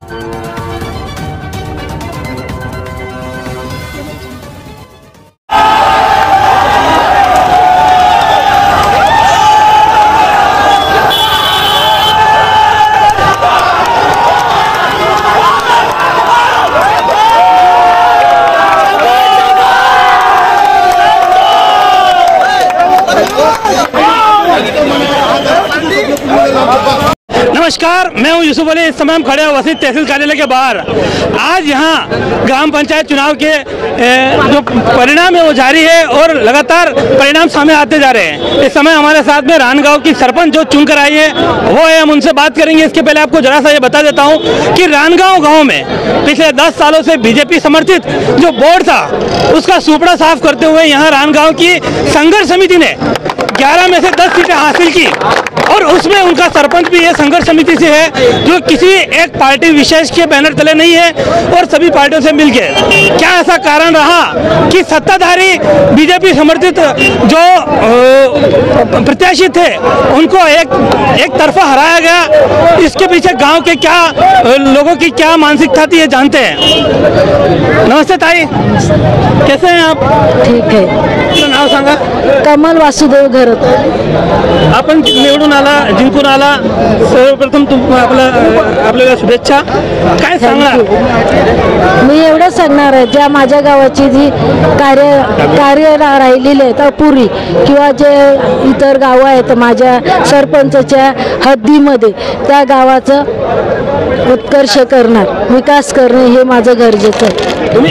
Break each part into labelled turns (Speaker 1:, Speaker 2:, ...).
Speaker 1: नमस्कार, मैं हूं यूसुफ अली। इस समय हम खड़े हैं वसीत तहसील कार्यालय के बाहर। आज यहां ग्राम पंचायत चुनाव के जो परिणाम है वो जारी है और लगातार परिणाम सामने आते जा रहे हैं। इस समय हमारे साथ में रानगांव की सरपंच जो चुनकर आई है वो है, हम उनसे बात करेंगे। इसके पहले आपको जरा सा ये बता देता हूँ कि रानगांव गाँव में पिछले 10 सालों से बीजेपी समर्थित जो बोर्ड था उसका सुपड़ा साफ करते हुए यहाँ रानगांव की संघर्ष समिति ने 11 में से 10 सीटें हासिल की और उसमें उनका सरपंच भी ये संघर्ष समिति से है जो किसी एक पार्टी विशेष के बैनर तले नहीं है और सभी पार्टियों से मिलके। क्या ऐसा कारण रहा कि सत्ताधारी बीजेपी समर्थित जो प्रत्याशी थे उनको एक तरफा हराया गया? इसके पीछे गांव के क्या लोगों की क्या मानसिकता थी ये जानते हैं। नमस्ते ताई, कैसे हैं आप?
Speaker 2: ठीक है।
Speaker 1: आपलं नाव सांगा?
Speaker 2: कमल वासुदेव घरत।
Speaker 1: आपण निवडून आला, जिंकून आला, सर्वप्रथम आपल्याला शुभेच्छा। काय सांगणार?
Speaker 2: मी एवढं सांगणार आहे, ज्या माझ्या गावाची जी कार्य राहिलेली आहेत अपुरी किंवा जे इतर गावं आहेत माझ्या सरपंचाच्या हद्दीमध्ये, त्या गावाचं उत्कर्ष करणार, विकास करणे हे माझं गरजेचं आहे।
Speaker 1: तुम्ही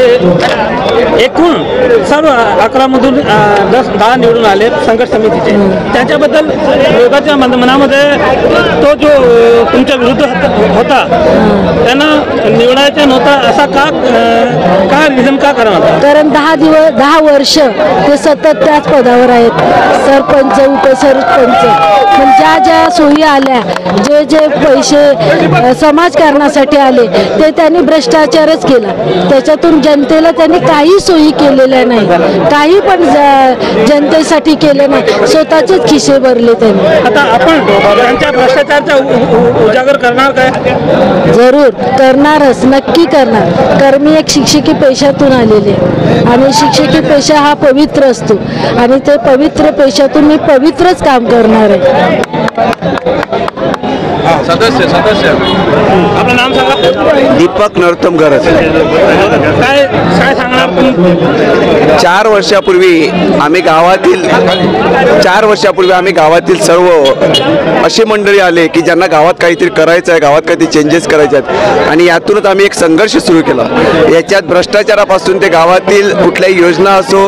Speaker 1: एकूण सर्व 11 मधून 10 निवडून आले संघर्ष समितीचे, त्याच्याबद्दल लोकांच्या मनामध्ये तो जो तुमच्या विरुद्ध होता त्यांना निवडायचा नव्हता असा का रिझन का करणार?
Speaker 2: कारण 10 वर्ष ते सतत त्याच पदावर आहेत, सरपंच उपसरपंच। पण ज्या सोयी आल्या, जे पैसे समाजकारणासाठी आले ते त्यांनी भ्रष्टाचारच केला। त्याच्यातून जनतेला त्यांनी काही सोयी केलेल्या नाही, काही पण जनतेसाठी केलं नाही, स्वतःचेच खिसे भरले त्यांनी।
Speaker 1: आता आपण त्यांच्या भ्रष्टाचाराचा उजागर करणार काय?
Speaker 2: जरूर करणारच, नक्की करणार। कारण मी एक शिक्षकी पेशातून आलेले आणि शिक्षकी पेशा हा पवित्र असतो आणि ते पवित्र पेशातून मी पवित्रच काम करणार आहे।
Speaker 3: सदस्य
Speaker 1: आपलं नाम सांगा?
Speaker 3: दीपक नरोत्तम गरज।
Speaker 1: काय सांगणार?
Speaker 3: 4 वर्षापूर्वी आम्ही गावातील सर्व अशी मंडळी आले की ज्यांना गावात काहीतरी करायचं आहे, गावात काहीतरी चेंजेस करायचे आहेत आणि यातूनच आम्ही एक संघर्ष सुरू केला। याच्यात भ्रष्टाचारापासून ते गावातील कुठल्याही योजना असो,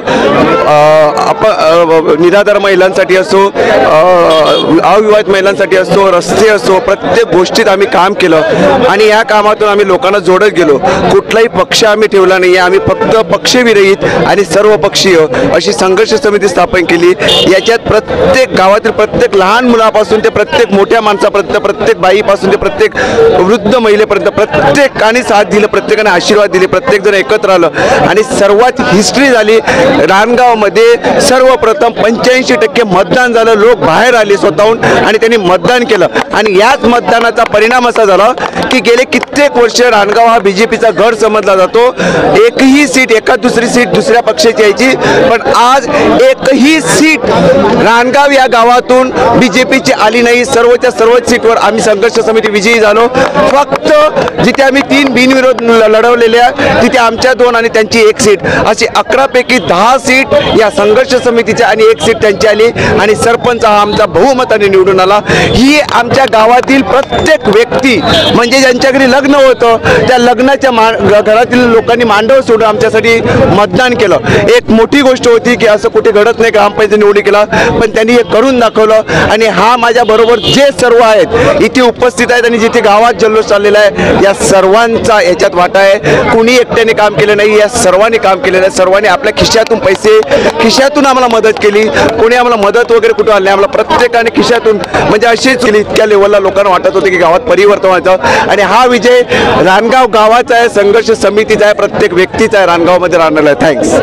Speaker 3: निराधार महिलांसाठी असो, अविवाहित महिलांसाठी असो, रस्ते असो, प्रत्येक गोष्टीत आम्ही काम केलं आणि या कामातून आम्ही लोकांना जोडत गेलो। कुठलाही पक्ष आम्ही ठेवला नाही, आम्ही फक्त पक्षविरहित आणि सर्वपक्षीय अशी संघर्ष समिती स्थापन केली। याच्यात प्रत्येक गावातील प्रत्येक लहान मुलापासून ते प्रत्येक मोठ्या माणसापर्यंत, प्रत्येक बाईपासून ते प्रत्येक वृद्ध महिलेपर्यंत प्रत्येकाने साथ दिलं, प्रत्येकाने आशीर्वाद दिले, प्रत्येकजण एकत्र आलं आणि सर्वात हिस्ट्री झाली। रानगावमध्ये सर्वप्रथम 85% मतदान झालं, लोक बाहेर आले स्वतःहून आणि त्यांनी मतदान केलं आणि याच मतदानाचा परिणाम असा झाला की गेले कित्येक वर्ष रानगाव हा बीजेपीचा गड समजला जातो। एकही सीट, एका दुसरी सीट दुसऱ्या पक्षाची यायची, पण आज एकही सीट रानगाव या गावातून बीजेपीची आली नाही। सर्वच्या सर्वच सीटवर आम्ही संघर्ष समिती विजयी झालो। फक्त जिथे आम्ही 3 बिनविरोध लढवलेल्या तिथे आमच्या 2 आणि त्यांची 1 सीट, अशी 11 पैकी 10 सीट या संघर्ष समितीच्या आणि 1 सीट त्यांची आली आणि सरपंच हा आमचा बहुमताने निवडून आला। ही आमच्या गावातील प्रत्येक व्यक्ती म्हणजे ज्यांच्या घरी लग्न होतं त्या लग्नाच्या घरातील लोकांनी मांडव सोडून आमच्यासाठी मतदान केलं। एक मोठी गोष्ट होती की असं कुठे घडत नाही ग्रामपंचायत निवडणुकीला, पण त्यांनी हे करून दाखवलं आणि हा माझ्याबरोबर जे सर्व आहेत इथे उपस्थित आहेत आणि जिथे गावात जल्लोष चाललेला आहे या सर्वांचा याच्यात वाटा आहे। कुणी एकट्याने काम केलं नाही, या सर्वांनी काम केलेलं आहे। सर्वांनी आपल्या खिशातून पैसे, खिशातून आम्हाला मदत केली। कोणी आम्हाला मदत वगैरे कुठं आली नाही, आम्हाला प्रत्येकाने खिशातून म्हणजे अशीच केली। इतक्या लेवलला लोकांना वाटत होते की गावात परिवर्तन व्हायचं आणि हा विजय रानगाव गावाचा आहे, संघर्ष समितीचा आहे, प्रत्येक व्यक्तीचा आहे, रानगावमध्ये राहणार आहे. थँक्स.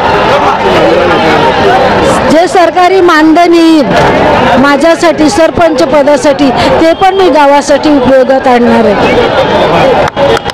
Speaker 2: जे सरकारी मानधन येईल माझ्यासाठी सरपंच पदासाठी ते पण मी गावासाठी उपयोगात आणणार आहे.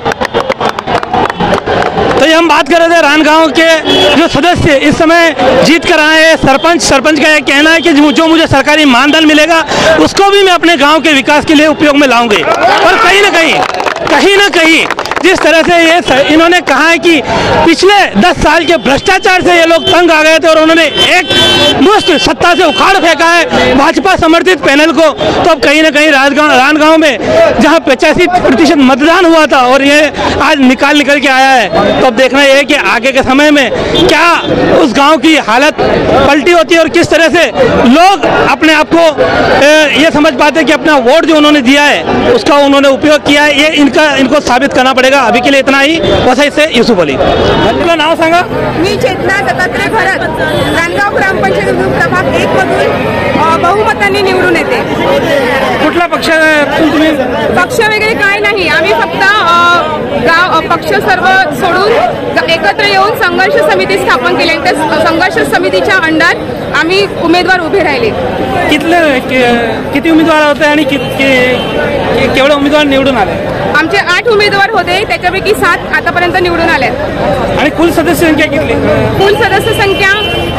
Speaker 1: तो ये हम बात कर रहे थे रानगांव के जो सदस्य इस समय जीत कर आए हैं. सरपंच का यह कहना है कि जो मुझे सरकारी मानधन मिलेगा उसको भी मैं अपने गांव के विकास के लिए उपयोग में लाऊंगी. और कहीं ना कहीं जिस तरह से ये इन्होंने कहा है कि पिछले 10 साल के भ्रष्टाचार से ये लोग तंग आ गए थे और उन्होंने एक मुश्त सत्ता से उखाड़ फेंका है भाजपा समर्थित पैनल को. तो अब कहीं ना कहीं रानगांव में जहां 85% मतदान हुआ था और ये आज निकल के आया है, तो अब देखना यह है कि आगे के समय में क्या उस गांव की हालत पलटी होती है और किस तरह से लोग अपने आप को ये समझ पाते कि अपना वोट जो उन्होंने दिया है उसका उन्होंने उपयोग किया है. ये इनको साबित करना पड़ेगा. अभी के लिए इतना ही. वसई से युसुफ अली. आपलं नाव सांगा.
Speaker 4: मी चेतना दत्तात्रय भरत, रानगाव ग्रामपंचायत प्रभाग 1 मधून बहुमतांनी निवडून येते.
Speaker 1: कुठला पक्ष तुम्ही?
Speaker 4: पक्ष वगैरे काय नाही, आम्ही फक्त गाव पक्ष सर्व सोडून एकत्र येऊन संघर्ष समिती स्थापन केली आणि त्या संघर्ष समितीच्या अंडर आम्ही उमेदवार उभे राहिले. किती उमेदवार होते आणि केवढे उमेदवार निवडून आले? आमचे 8 उमेदवार होते, त्याच्यापैकी 7 आतापर्यंत निवडून आले.
Speaker 1: आणि कुल सदस्य संख्या किती?
Speaker 4: कुल सदस्य संख्या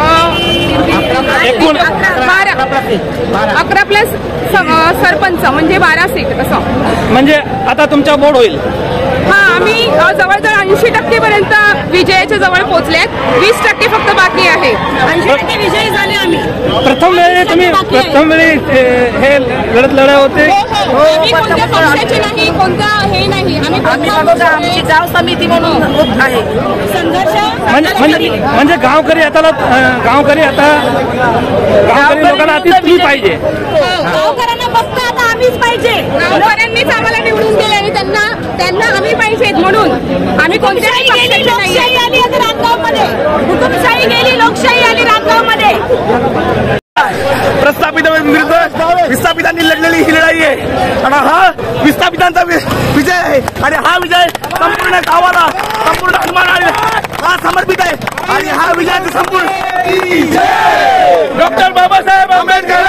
Speaker 4: 11 प्लस सरपंच म्हणजे 12 सीट असं.
Speaker 1: म्हणजे आता तुमचा बोर्ड होईल?
Speaker 4: हा, आम्ही जवळजवळ 80% पर्यंत विजयाच्या जवळ पोहोचलेत. 20% फक्त बाकी आहे. 80% विजयी झाले आम्ही.
Speaker 1: प्रथम वेळी हे लढे होते.
Speaker 4: आम्ही कोणत्या पक्षाचे नाही, कोणता हे नाही, आम्ही आमची गाव समिती म्हणून आहे. संघर्ष
Speaker 1: म्हणजे गावकरी लोकांना आधी तुम्ही पाहिजे.
Speaker 4: गावकऱ्यांना फक्त आता आम्हीच पाहिजे. गावकऱ्यांनीच आम्हाला निवडून दिले आणि त्यांना आम्ही पाहिजेत म्हणून आम्ही कोणत्याही पक्षाचे नाही. लोकशाही आली आता रानगावमध्ये, हुकुमशाही गेली, लोकशाही आली रानगावमध्ये.
Speaker 5: प्रस्थापित विरुद्ध विस्थापितांनी लढलेली ही लढाई आहे आणि हा विस्थापितांचा विजय आहे आणि हा विजय संपूर्ण गावाला, संपूर्ण हनुमानाला हा समर्पित आहे आणि हा विजयाचा संपूर्ण डॉक्टर बाबासाहेब आंबेडकर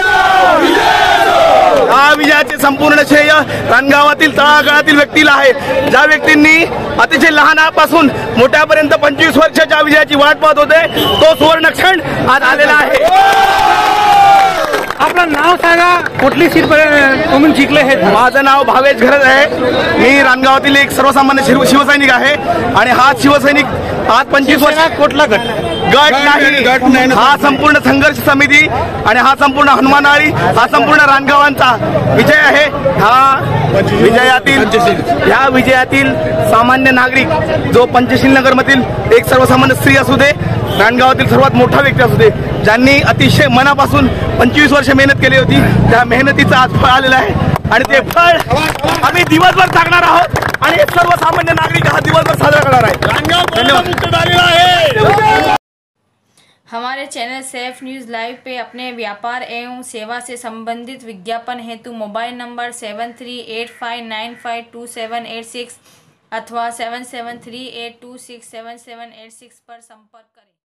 Speaker 5: हा विजयाचे संपूर्ण श्रेय रानगावातील तळागाळातील व्यक्तीला आहे. ज्या व्यक्तींनी अतिशय लहानापासून मोठ्यापर्यंत 25 वर्षाच्या विजयाची वाट पाहत होते, तो सुवर्ण क्षण आज आलेला आहे.
Speaker 1: आपलं नाव सांगा, कुठली सीट तुम्ही जिंकले हे?
Speaker 5: माझं नाव भावेश घरत आहे. मी रानगावातील एक सर्वसामान्य शिवसैनिक आहे आणि हा शिवसैनिक आज 25 वर्ष. कुठला गट नाही, हा संपूर्ण संघर्ष समिती आणि हा संपूर्ण हनुमानाळी, हा संपूर्ण रानगावांचा विजय आहे. ह्या विजयातील सामान्य नागरिक जो पंचशील नगर मधील एक सर्वसामान्य स्त्री असू दे, रानगावातील सर्वात मोठा व्यक्ती असू दे, ज्यांनी अतिशय मनापासून 25 वर्ष मेहनत केली होती, त्या मेहनतीचं आज फळ आलेलं आहे आणि ते फळ आम्ही दिवसभर टाकणार आहोत आणि सर्वसामान्य नागरिक हा दिवसभर साजरा करणार आहे. धन्यवाद.
Speaker 6: हमारे चैनल सेफ न्यूज़ लाइव पे अपने व्यापार एवं सेवा से संबंधित विज्ञापन हेतु मोबाइल नंबर 7385952786 अथवा 7738267786 पर संपर्क करें.